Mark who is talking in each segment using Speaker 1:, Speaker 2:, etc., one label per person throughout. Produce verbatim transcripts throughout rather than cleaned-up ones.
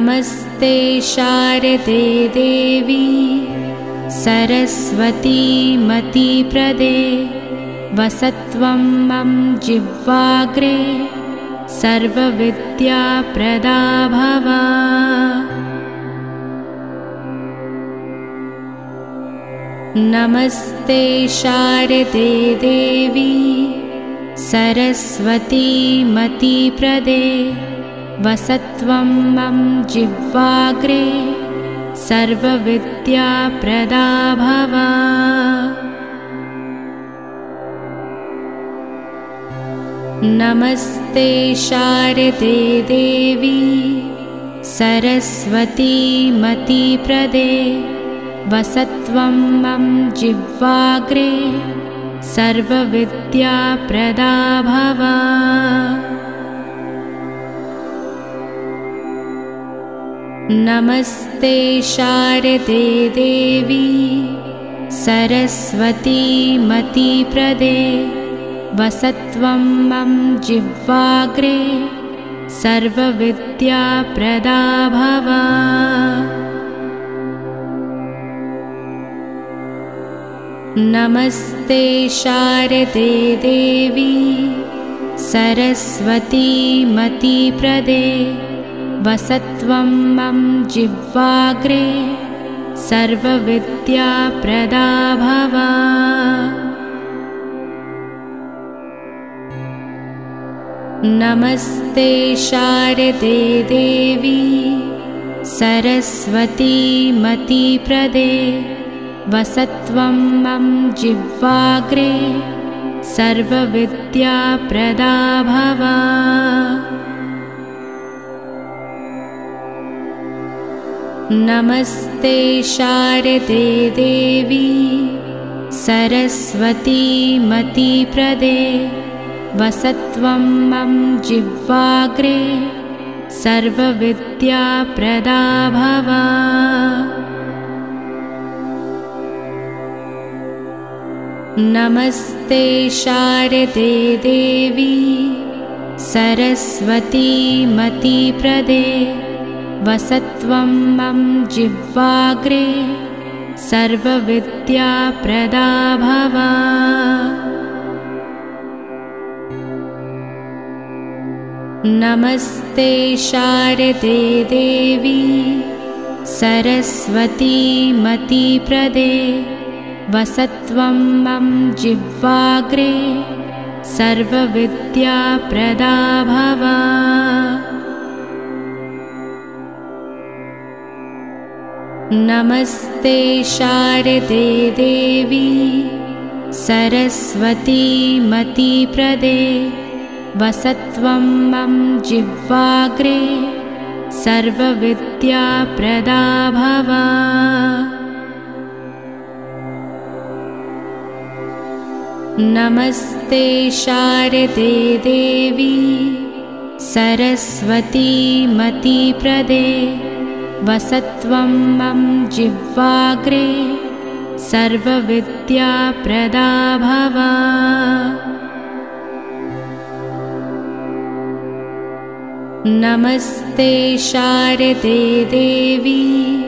Speaker 1: नमस्ते शारदे देवी सरस्वती मतिप्रदे वसत्वं मम जिह्वाग्रे सर्वविद्याप्रदा भव। नमस्ते शारदे देवी सरस्वती मतिप्रदे वसत्वं मम जिह्वाग्रे सर्वविद्याप्रदा भव। नमस्ते शारदे देवी सरस्वती मतिप्रदे वसत्वं मम जिह्वाग्रे सर्वविद्याप्रदा भव। नमस्ते शारदे देवी सरस्वती मतिप्रदे वसत्वं मम जिह्वाग्रे सर्वविद्याप्रदा भव। नमस्ते शारदे देवी सरस्वती मतिप्रदे वसत्वं मम जिह्वाग्रे सर्वविद्याप्रदा भव। नमस्ते शारदे देवी सरस्वती मतिप्रदे वसत्वं मम जिह्वाग्रे सर्वविद्याप्रदा भव। नमस्ते शारदे देवी सरस्वती मतिप्रदे वसत्वं मम जिह्वाग्रे सर्वविद्याप्रदा भव। नमस्ते शारदे देवी सरस्वती मतिप्रदे वसत्वं मम जिह्वाग्रे सर्वविद्याप्रदा भव। नमस्ते शारदे देवी सरस्वती मतिप्रदे वसत्वं मम जिह्वाग्रे सर्वविद्याप्रदा भव। नमस्ते शारदे देवी सरस्वती मतिप्रदे वसत्वं मम जिह्वाग्रे सर्वविद्याप्रदा भव। नमस्ते शारदे देवी सरस्वती मतिप्रदे वसत्वं मम जिह्वाग्रे सर्वविद्याप्रदा भव। नमस्ते शारदे देवी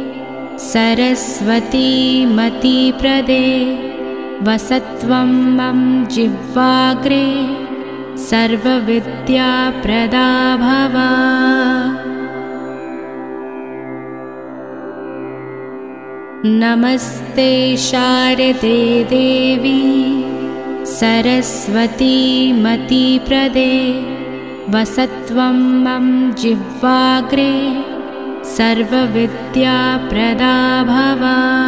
Speaker 1: सरस्वती मतिप्रदे वसत्वं मम जिह्वाग्रे सर्वविद्याप्रदा भव। नमस्ते शारदे देवी सरस्वती मतिप्रदे वसत्वं मम जिह्वाग्रे सर्वविद्याप्रदा भव।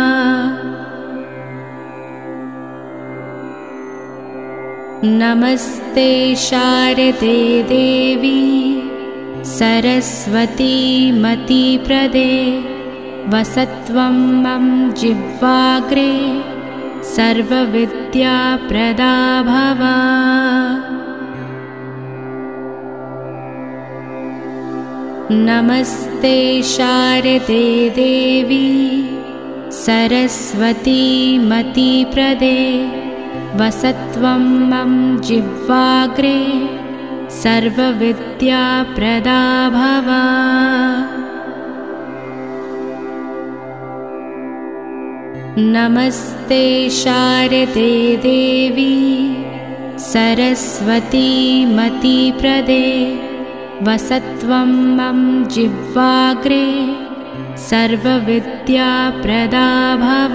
Speaker 1: नमस्ते शारदे देवी सरस्वती मतिप्रदे वसत्वं मम जिह्वाग्रे सर्वविद्याप्रदा भव। नमस्ते शारदे देवी सरस्वती मतिप्रदे वसत्वं मम जिह्वाग्रे सर्वविद्याप्रदा भव। नमस्ते शारदे देवी सरस्वती मतिप्रदे वसत्वं मम जिह्वाग्रे सर्वविद्याप्रदा भव।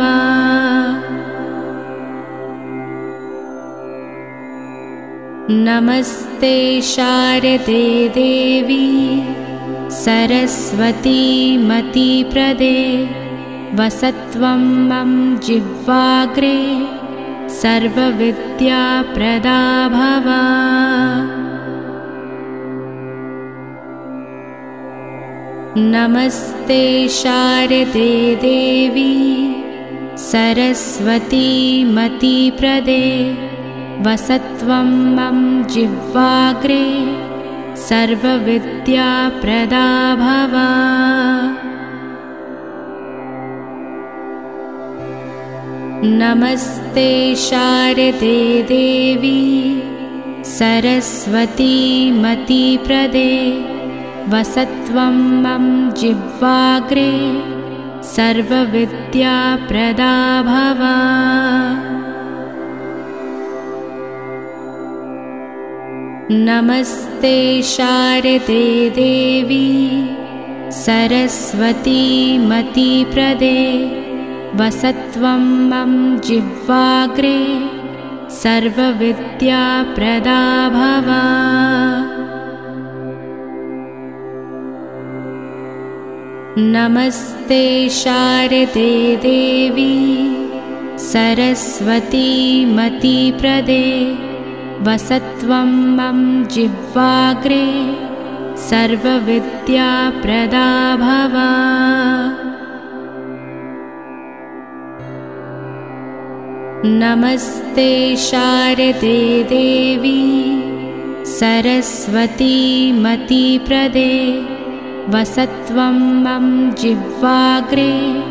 Speaker 1: नमस्ते शारदे देवी सरस्वती मतिप्रदे वसत्वं मम जिह्वाग्रे सर्वविद्याप्रदा भव। नमस्ते शारदे देवी सरस्वती मतिप्रदे वसत्वं मम जिह्वाग्रे सर्वविद्याप्रदा भव। नमस्ते शारदे देवी सरस्वती मतिप्रदे वसत्वं मम जिह्वाग्रे सर्वविद्याप्रदा भव। नमस्ते शारदे देवी सरस्वती मतिप्रदे वसत्वं मम जिह्वाग्रे सर्वविद्याप्रदा भव। नमस्ते शारदे देवी सरस्वती मतिप्रदे वसत्वं मम जिह्वाग्रे सर्वविद्याप्रदा भव। नमस्ते शारदे देवी सरस्वती मतिप्रदे वसत्वं मम जिह्वाग्रे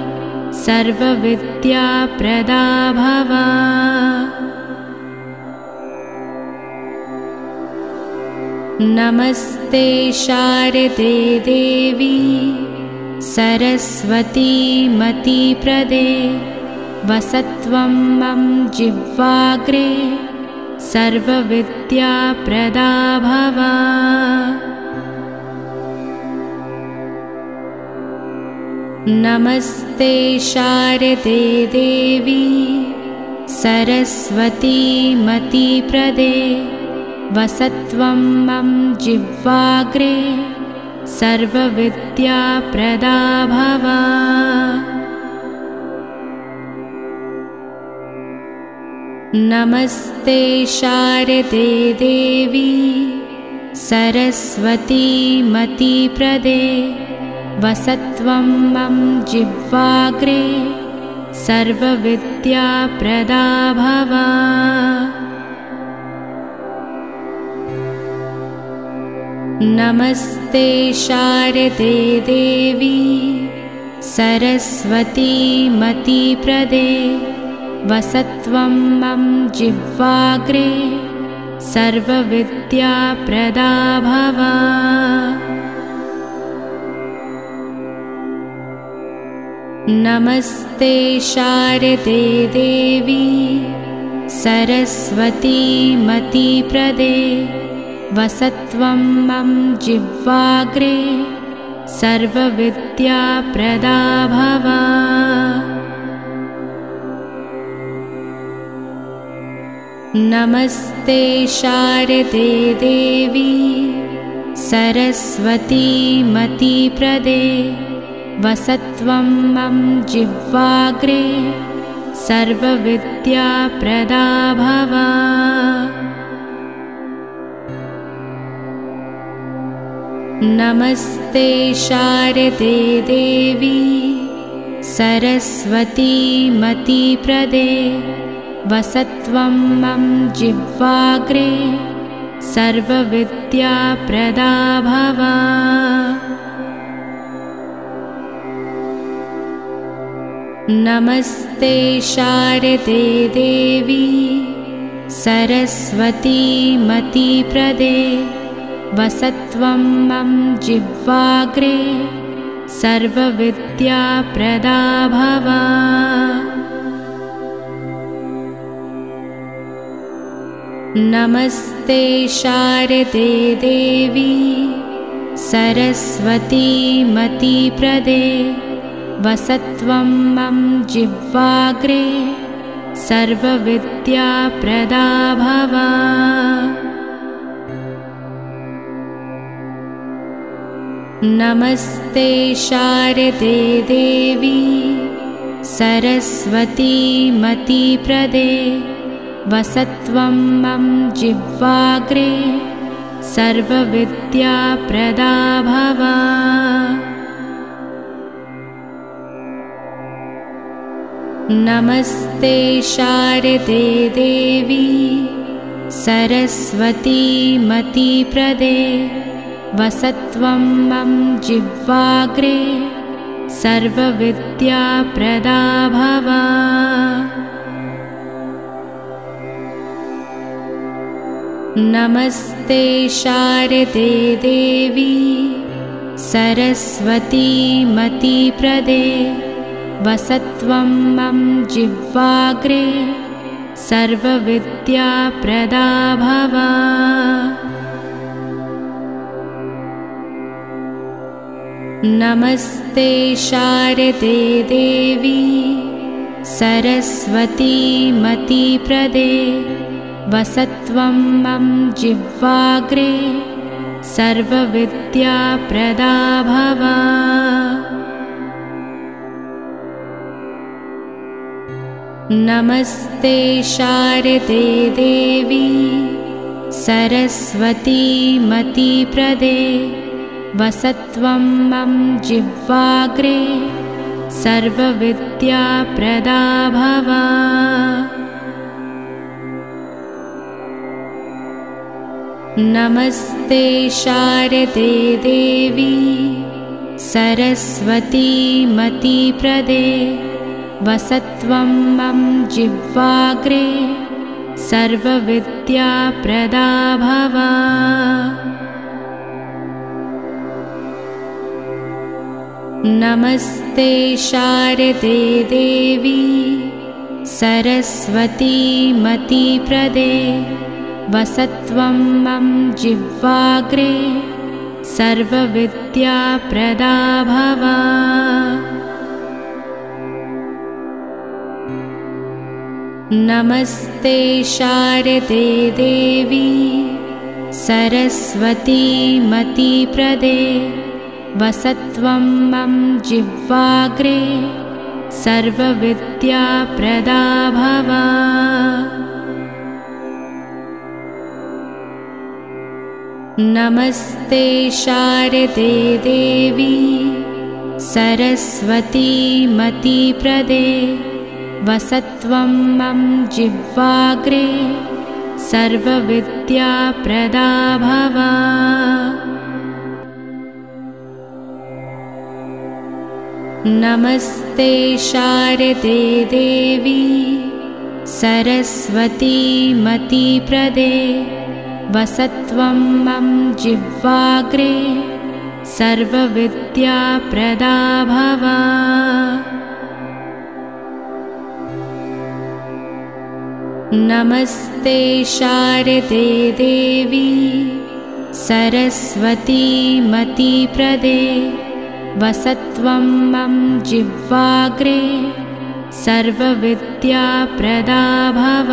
Speaker 1: सर्वविद्याप्रदा भव। नमस्ते शारदे देवी सरस्वती मतिप्रदे वसत्वं मम जिह्वाग्रे सर्वविद्याप्रदा भव। नमस्ते शारदे देवी सरस्वती मतिप्रदे वसत्वं मम जिह्वाग्रे सर्वविद्याप्रदा भव। नमस्ते शारदे देवी सरस्वती मतिप्रदे वसत्वं मम जिह्वाग्रे सर्वविद्याप्रदा भव। नमस्ते शारदे देवी सरस्वती मतिप्रदे वसत्वं मम जिह्वाग्रे सर्वविद्याप्रदा भव। नमस्ते शारदे देवी सरस्वती मतिप्रदे वसत्वं मम जिह्वाग्रे सर्वविद्याप्रदा भव। नमस्ते शारदे देवी सरस्वती मतिप्रदे वसत्वं मम जिह्वाग्रे सर्वविद्याप्रदा भव। नमस्ते शारदे देवी सरस्वती मतिप्रदे वसत्वं मम जिह्वाग्रे सर्वविद्याप्रदा भव। नमस्ते शारदे देवी सरस्वती मतिप्रदे वसत्वं मम जिह्वाग्रे सर्वविद्याप्रदा भव। नमस्ते शारदे देवी सरस्वती मतिप्रदे वसत्वं मम जिह्वाग्रे सर्वविद्याप्रदा भव। नमस्ते शारदे देवी सरस्वती मतिप्रदे वसत्वं मम जिह्वाग्रे सर्वविद्याप्रदा भव। नमस्ते शारदे देवी सरस्वती मतिप्रदे वसत्वं मम जिह्वाग्रे सर्वविद्याप्रदा भव। नमस्ते शारदे देवी सरस्वती मतिप्रदे वसत्वं मम जिह्वाग्रे सर्वविद्याप्रदा भव। नमस्ते शारदे देवी सरस्वती मतिप्रदे वसत्वं मम जिह्वाग्रे सर्वविद्याप्रदा भव। नमस्ते शारदे देवी सरस्वती मतिप्रदे वसत्वं मम जिह्वाग्रे सर्वविद्याप्रदा भव। नमस्ते शारदे देवी सरस्वती मतिप्रदे वसत्वं मम जिह्वाग्रे सर्वविद्याप्रदा भव। नमस्ते शारदे देवी सरस्वती मतिप्रदे वसत्वं मम जिह्वाग्रे सर्वविद्याप्रदा भव। नमस्ते शारदे देवी सरस्वती मतिप्रदे वसत्वं मम जिह्वाग्रे सर्वविद्याप्रदा भव। नमस्ते शारदे देवी सरस्वती मतिप्रदे वसत्वं मम जिह्वाग्रे सर्वविद्याप्रदा भव। नमस्ते शारदे देवी सरस्वती मतिप्रदे वसत्वं मम जिह्वाग्रे सर्वविद्याप्रदा भव। नमस्ते शारदे देवी सरस्वती मतिप्रदे वसत्वं मम जिह्वाग्रे सर्वविद्याप्रदा भव।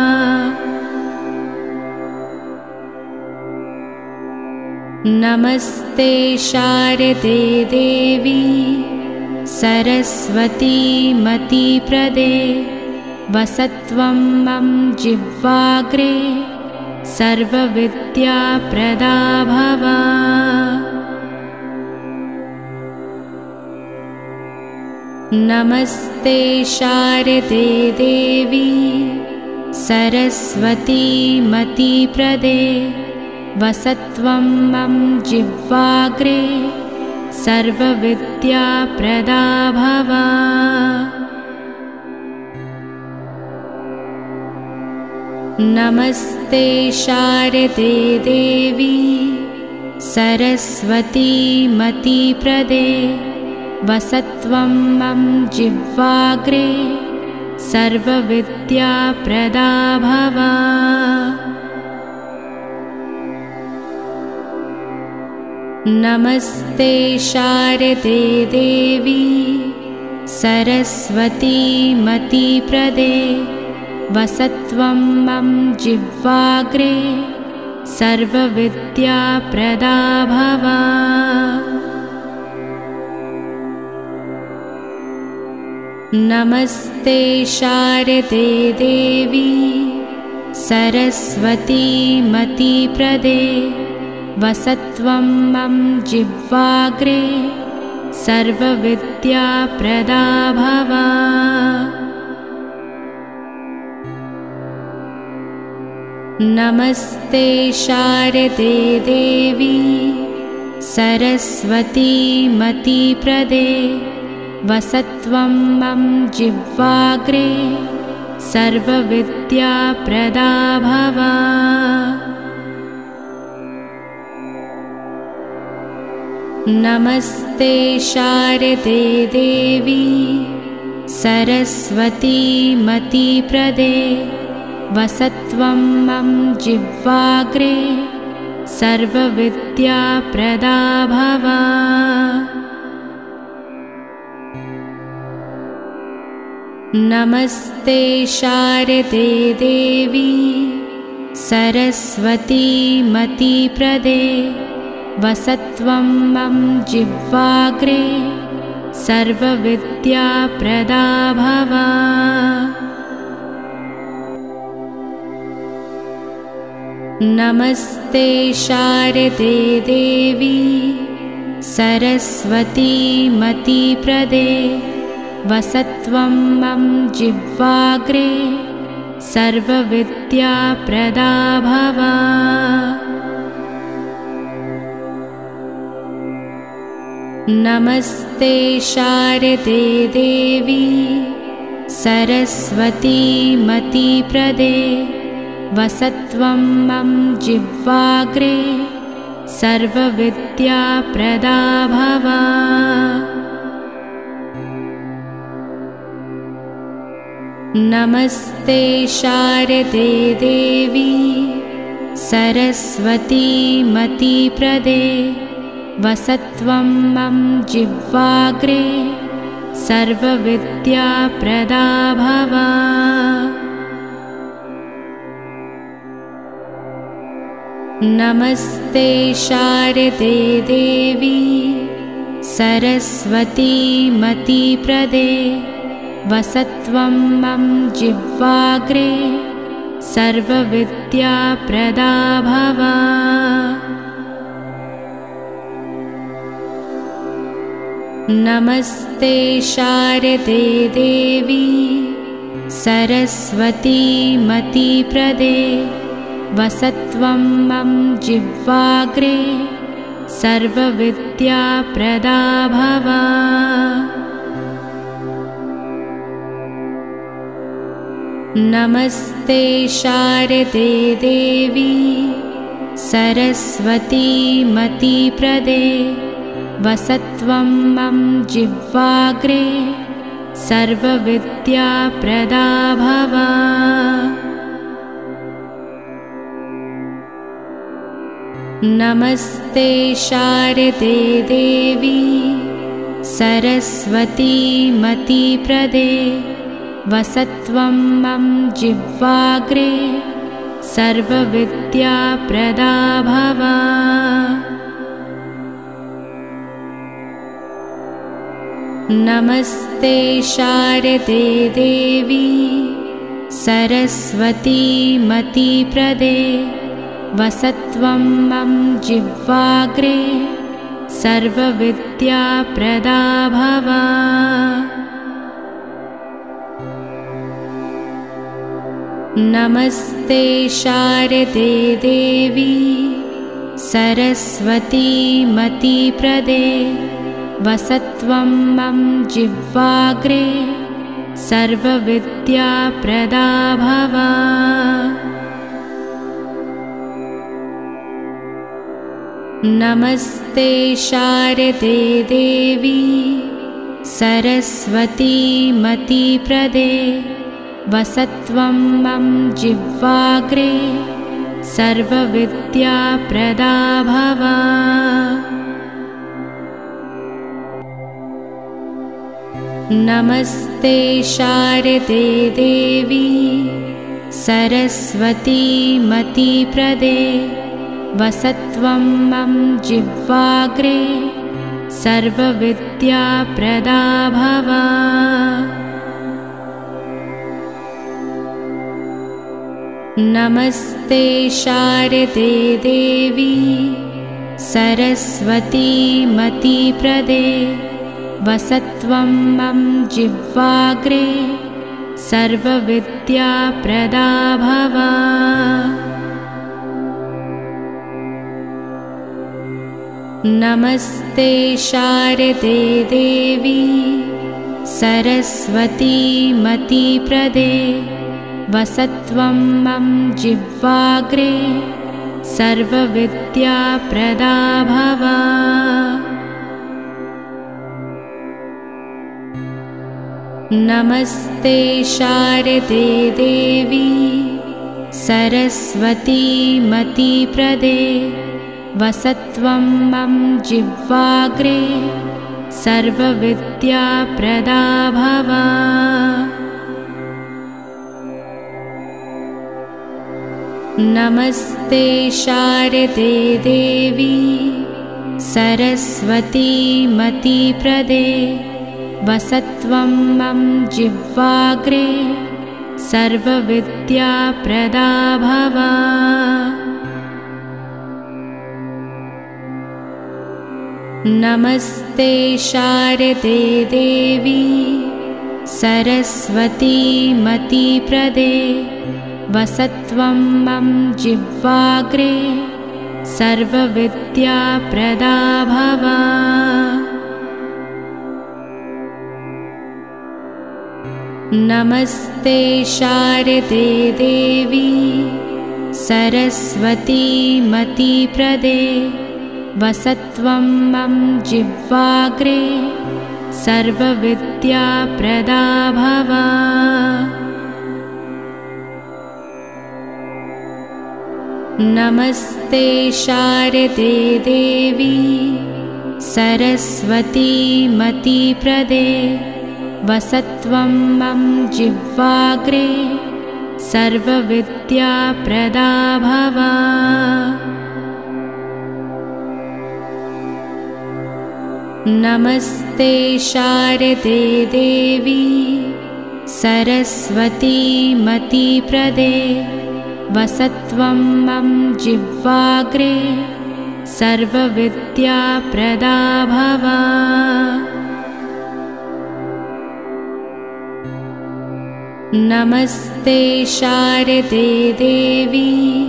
Speaker 1: नमस्ते शारदे देवी सरस्वती मतिप्रदे वसत्वं मम जिह्वाग्रे सर्वविद्याप्रदा भव। नमस्ते शारदे देवी सरस्वती मतिप्रदे वसत्वं मम जिह्वाग्रे सर्वविद्याप्रदा भव। नमस्ते शारदे देवी सरस्वती मतिप्रदे वसत्वं मम जिह्वाग्रे सर्वविद्याप्रदा भव। नमस्ते शारदे देवी सरस्वती मतिप्रदे वसत्वं मम जिह्वाग्रे सर्वविद्याप्रदा भव। नमस्ते शारदे देवी सरस्वती मतिप्रदे वसत्वं मम जिह्वाग्रे सर्वविद्याप्रदा भव। नमस्ते शारदे देवी सरस्वती मतिप्रदे वसत्वं मम जिह्वाग्रे सर्वविद्याप्रदा भव। नमस्ते शारदे देवी सरस्वती मतिप्रदे वसत्वं मम जिह्वाग्रे सर्वविद्याप्रदा भव। नमस्ते शारदे देवी सरस्वती मतिप्रदे वसत्वं मम जिह्वाग्रे सर्वविद्याप्रदा भव। नमस्ते शारदे देवी सरस्वती मतिप्रदे वसत्वं मम जिह्वाग्रे सर्वविद्याप्रदा भव। नमस्ते शारदे देवी सरस्वती मतिप्रदे वसत्वं मम जिह्वाग्रे सर्वविद्याप्रदा भव। नमस्ते शारदे देवी सरस्वती मतिप्रदे वसत्वं मम जिह्वाग्रे सर्वविद्याप्रदा भव। नमस्ते शारदे देवी सरस्वती मतिप्रदे वसत्वं मम जिह्वाग्रे सर्वविद्याप्रदा भव। नमस्ते शारदे देवी सरस्वती मतिप्रदे वसत्वं मम जिह्वाग्रे सर्वविद्याप्रदा भव। नमस्ते शारदे देवी सरस्वती मतिप्रदे वसत्वं मम जिह्वाग्रे सर्वविद्याप्रदा भव। नमस्ते शारदे देवी सरस्वती मतिप्रदे वसत्वं मम जिह्वाग्रे सर्वविद्याप्रदा भव। नमस्ते शारदे देवी सरस्वती मतिप्रदे वसत्वं मम जिह्वाग्रे सर्वविद्याप्रदा भव। नमस्ते शारदे देवी सरस्वती मतिप्रदे वसत्वं मम जिह्वाग्रे सर्वविद्याप्रदा भव। नमस्ते शारदे देवी सरस्वती मतिप्रदे वसत्वं मम जिह्वाग्रे सर्वविद्याप्रदा भव। नमस्ते शारदे देवी सरस्वती मतिप्रदे वसत्वं मम जिह्वाग्रे सर्वविद्याप्रदा भव। नमस्ते शारदे देवी सरस्वती मतिप्रदे वसत्वं मम जिह्वाग्रे सर्वविद्याप्रदा भव। नमस्ते शारदे देवी सरस्वती मतिप्रदे वसत्वं मम जिह्वाग्रे सर्वविद्याप्रदा भव। नमस्ते शारदे देवी सरस्वती मतिप्रदे वसत्वं मम जिह्वाग्रे सर्वविद्याप्रदा भव। नमस्ते शारदे देवी सरस्वती मतिप्रदे वसत्वं मम जिह्वाग्रे सर्वविद्याप्रदा भव। नमस्ते शारदे देवी सरस्वती मतिप्रदे वसत्वं मम जिह्वाग्रे सर्वविद्याप्रदा भव। नमस्ते शारदे देवी सरस्वती मतिप्रदे वसत्वं मम जिह्वाग्रे सर्वविद्याप्रदा भव। नमस्ते शारदे देवी सरस्वती मतिप्रदे वसत्वं मम जिह्वाग्रे सर्वविद्याप्रदा भव। नमस्ते शारदे देवी सरस्वती मतिप्रदे वसत्वं मम जिह्वाग्रे सर्वविद्याप्रदा भव। नमस्ते शारदे देवी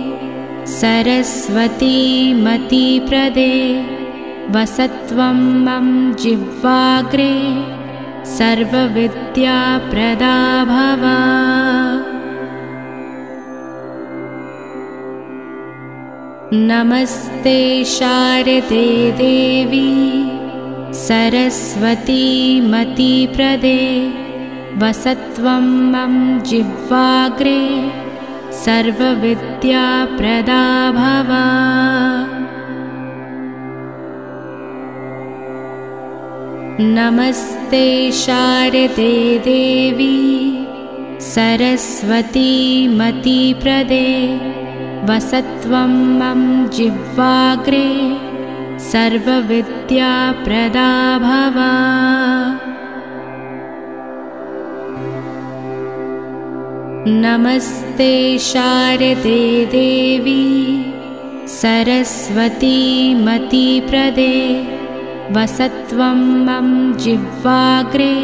Speaker 1: सरस्वती मतिप्रदे वसत्वं मम जिह्वाग्रे सर्वविद्याप्रदा भव। नमस्ते शारदे देवी सरस्वती मतिप्रदे वसत्वं मम जिह्वाग्रे सर्वविद्याप्रदा भव। नमस्ते शारदे देवी सरस्वती मतिप्रदे वसत्वं मम जिह्वाग्रे सर्वविद्याप्रदा भव। नमस्ते शारदे देवी सरस्वती मतिप्रदे वसत्वं मम जिह्वाग्रे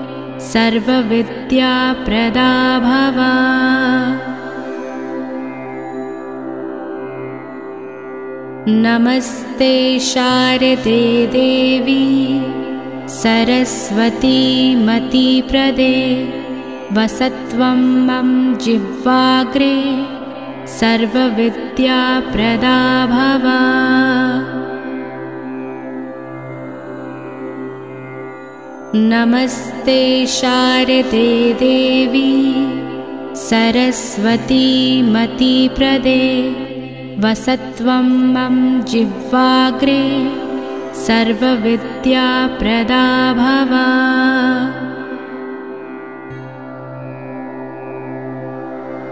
Speaker 1: सर्वविद्याप्रदा भव। नमस्ते शारदे देवी सरस्वती मतिप्रदे वसत्वं मम जिह्वाग्रे सर्वविद्याप्रदा भव। नमस्ते शारदे देवी सरस्वती मतिप्रदे वसत्वं मम जिह्वाग्रे सर्वविद्याप्रदा भव।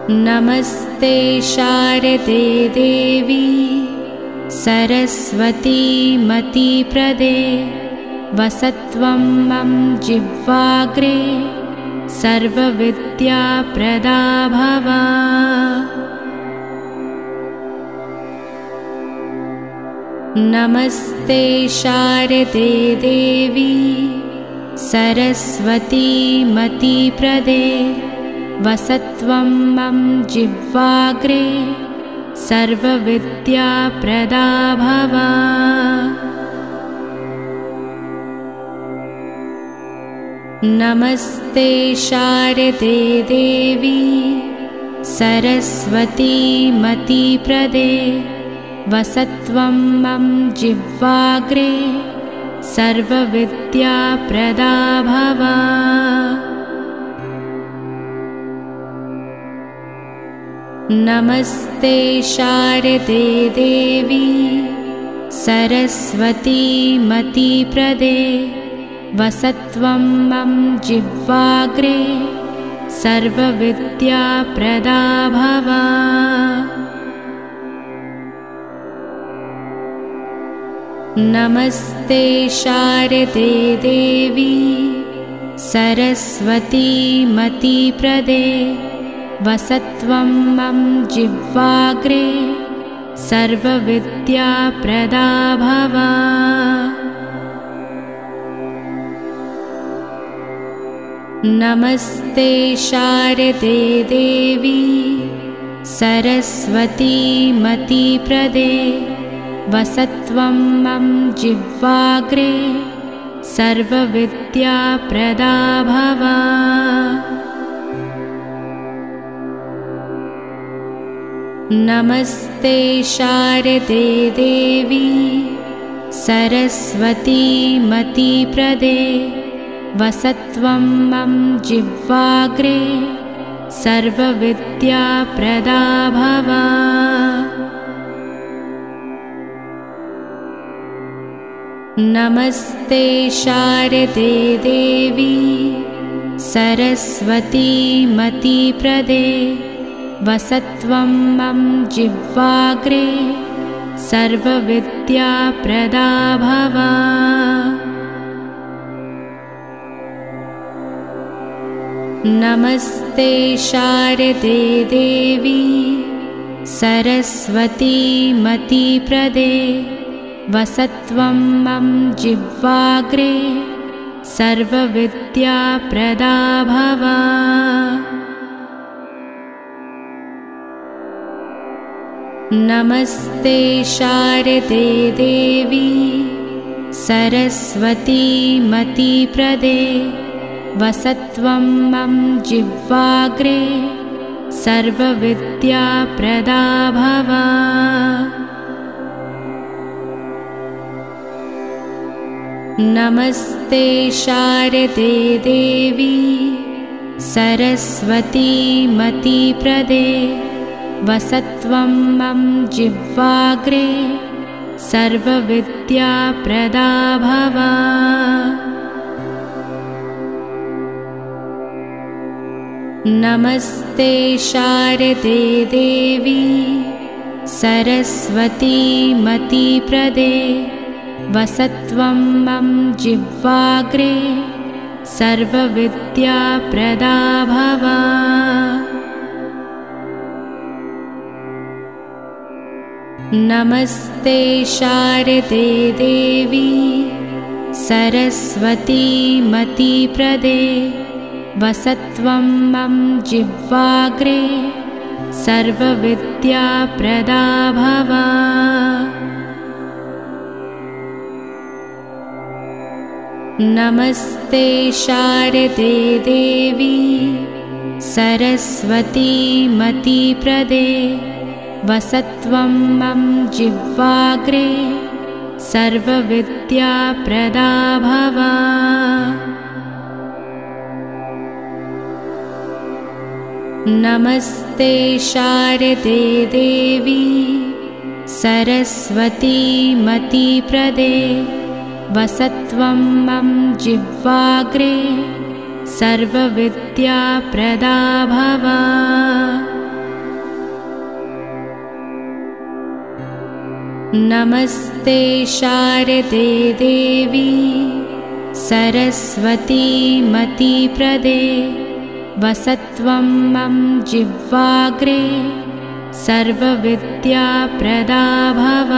Speaker 1: नमस्ते शारदे देवी सरस्वती मतिप्रदे वसत्वं मम जिह्वाग्रे सर्वविद्याप्रदा भव। नमस्ते शारदे देवी सरस्वती मतिप्रदे वसत्वं मम जिह्वाग्रे सर्वविद्याप्रदा भव। नमस्ते शारदे देवी सरस्वती मतिप्रदे वसत्वं मम जिह्वाग्रे सर्वविद्याप्रदा भव। नमस्ते शारदे देवी सरस्वती मतिप्रदे वसत्वं मम जिह्वाग्रे सर्वविद्याप्रदा भव। नमस्ते शारदे देवी सरस्वती मतिप्रदे वसत्वं मम जिह्वाग्रे सर्वविद्याप्रदा भव। नमस्ते शारदे देवी सरस्वती मतिप्रदे वसत्वं मम जिह्वाग्रे सर्वविद्याप्रदा भव। नमस्ते शारदे देवी सरस्वती मतिप्रदे वसत्वं मम जिह्वाग्रे सर्वविद्याप्रदा भव। नमस्ते शारदे देवी सरस्वती मतिप्रदे वसत्वं मम जिह्वाग्रे सर्वविद्याप्रदा भव। नमस्ते शारदे देवी सरस्वती मतिप्रदे वसत्वं मम जिह्वाग्रे सर्वविद्याप्रदा भव। नमस्ते शारदे देवी सरस्वती मतिप्रदे वसत्वं मम जिह्वाग्रे सर्वविद्याप्रदा भव। नमस्ते शारदे देवी सरस्वती मतिप्रदे वसत्वं मम जिह्वाग्रे सर्वविद्याप्रदा भव। नमस्ते शारदे देवी सरस्वती मतिप्रदे वसत्वं मम जिह्वाग्रे सर्वविद्याप्रदा भव। नमस्ते शारदे देवी सरस्वती मतिप्रदे वसत्वं मम जिह्वाग्रे सर्वविद्याप्रदा भव। नमस्ते शारदे देवी सरस्वती मतिप्रदे वसत्वं मम जिह्वाग्रे सर्वविद्याप्रदा भव। नमस्ते शारदे देवी सरस्वती मतिप्रदे वसत्वं मम जिह्वाग्रे सर्वविद्याप्रदा भव। नमस्ते शारदे देवी सरस्वती मतिप्रदे वसत्वं मम जिह्वाग्रे सर्वविद्याप्रदा भव।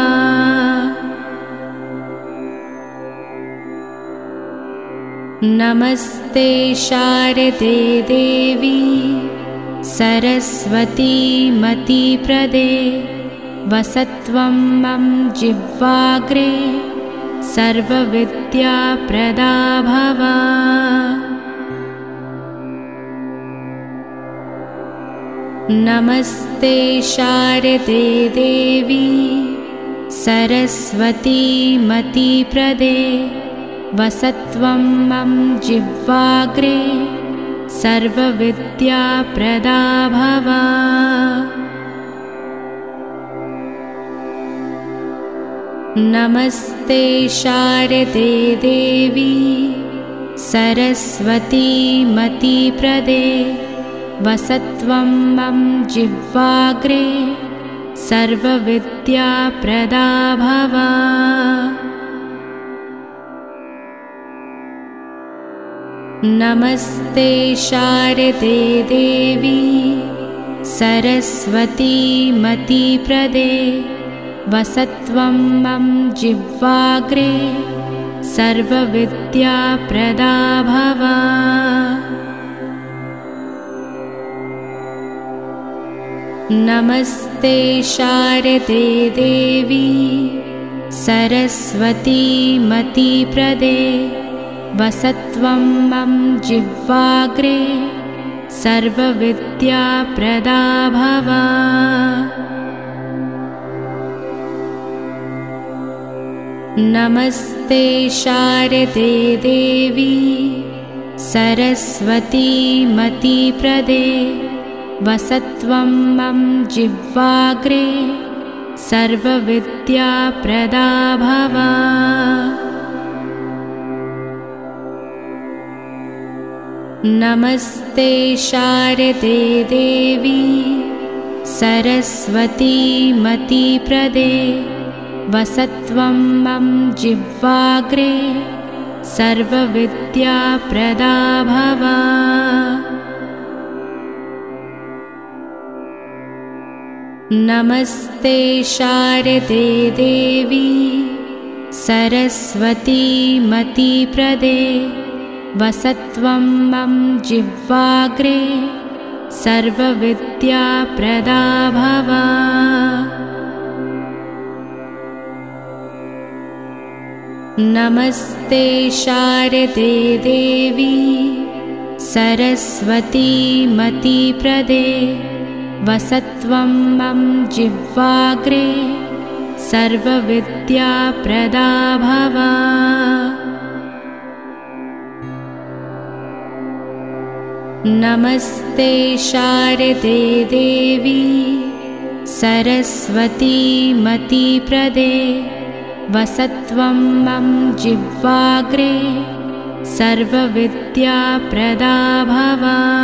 Speaker 1: नमस्ते शारदे देवी सरस्वती मतिप्रदे वसत्वं मम जिह्वाग्रे सर्वविद्याप्रदा भव। नमस्ते शारदे देवी सरस्वती मतिप्रदे वसत्वं मम जिह्वाग्रे सर्वविद्याप्रदा भव। नमस्ते शारदे देवी सरस्वती मतिप्रदे वसत्वं मम जिह्वाग्रे सर्वविद्याप्रदा भव। नमस्ते शारदे देवी सरस्वती मतिप्रदे वसत्वं मम जिह्वाग्रे सर्वविद्याप्रदा भव। नमस्ते शारदे देवी सरस्वती मतिप्रदे वसत्वं मम जिह्वाग्रे सर्वविद्याप्रदा भव। नमस्ते शारदे देवी सरस्वती मतिप्रदे वसत्वं मम जिह्वाग्रे सर्वविद्याप्रदा भव। नमस्ते शारदे देवी सरस्वती मतिप्रदे वसत्वं मम जिह्वाग्रे सर्वविद्याप्रदा भव। नमस्ते शारदे देवी सरस्वती मतिप्रदे वसत्वं मम जिह्वाग्रे सर्वविद्याप्रदा भव। नमस्ते शारदे देवी सरस्वती मतिप्रदे वसत्वं मम जिह्वाग्रे सर्वविद्याप्रदा भव। नमस्ते शारदे देवी सरस्वती मतिप्रदे वसत्वं मम जिह्वाग्रे सर्वविद्याप्रदा भव।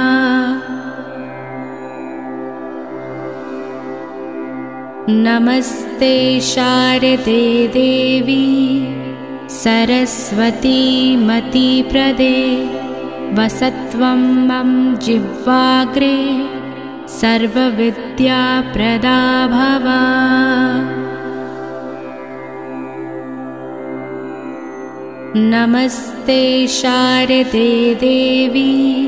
Speaker 1: नमस्ते शारदे देवी सरस्वती मतिप्रदे वसत्वं मम जिह्वाग्रे सर्वविद्याप्रदा भव। नमस्ते शारदे देवी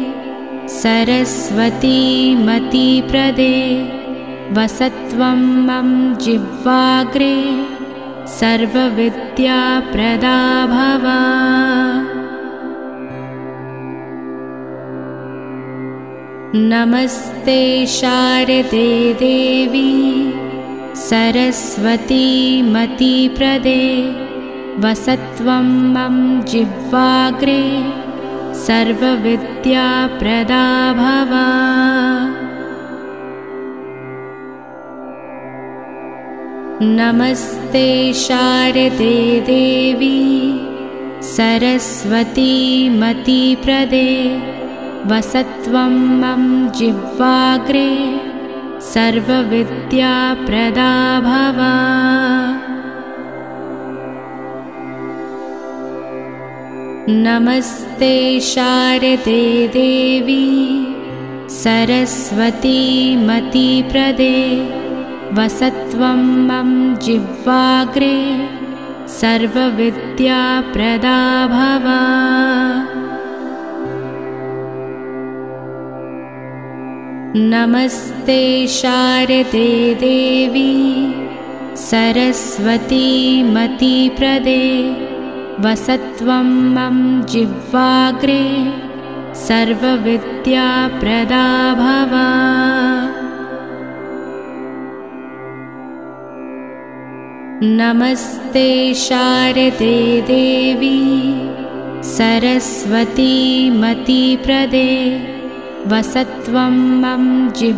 Speaker 1: सरस्वती मतिप्रदे वसत्वं मम जिह्वाग्रे सर्वविद्याप्रदा भव। नमस्ते शारदे देवी सरस्वती मतिप्रदे वसत्वं मम जिह्वाग्रे सर्वविद्याप्रदा भव। नमस्ते शारदे देवी सरस्वती मतिप्रदे वसत्वं मम जिह्वाग्रे सर्वविद्याप्रदा भव। नमस्ते शारदे देवी सरस्वती मतिप्रदे वसत्वं मम जिह्वाग्रे सर्वविद्याप्रदा भव। नमस्ते शारदे देवी सरस्वती मतिप्रदे वसत्वं मम जिह्वाग्रे सर्वविद्याप्रदा भव। नमस्ते शारदे देवी सरस्वती मतिप्रदे वसत्वं मम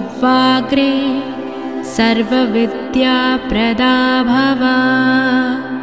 Speaker 1: जिह्वाग्रे सर्वविद्याप्रदा भव।